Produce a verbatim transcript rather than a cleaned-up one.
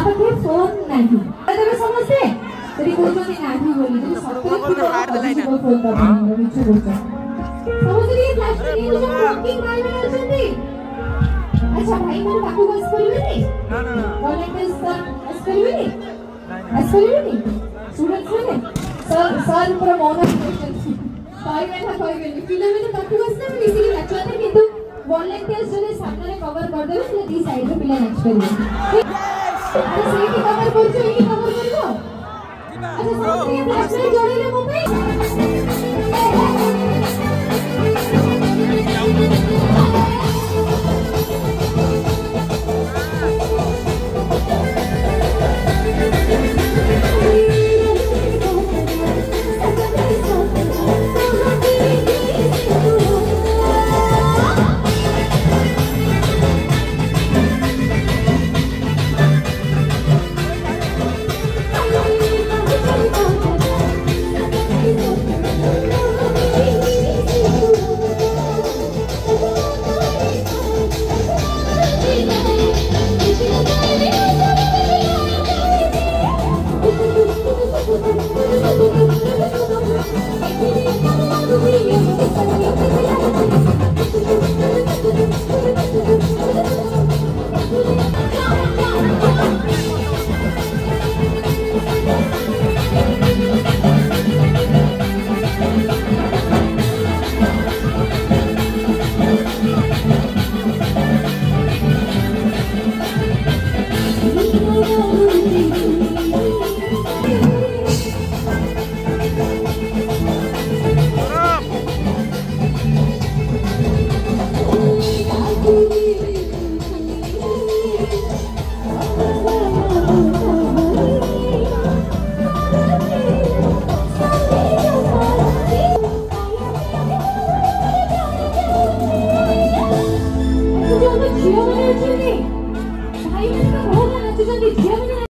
पाखे फोन नहीं तबे समझते तरी कोजनी नाही बोली तो सत्तरी फोन दबा मिछ बोलता समझ रही फ्लैश में ये जो वर्किंग भाई बहन अछंती अच्छा भाई मेरे बापू को स्कूल में नहीं ना ना वॉलंटियर्स सर स्कूल में नहीं स्कूल में नहीं स्टूडेंट्स में नहीं सर सर पूरा मौन क्वेश्चन सॉरी मैं था कोई नहीं फिल्म में तो बापू को स्कूल में इसी लेक्चर था किंतु वॉलंटियर्स जो सामने कवर कर देबे से दी साइड रे पिला नेक्स्ट करियो अरे सेही कवर करछो एही कवर करबो अच्छा समझ फ्लैश में जो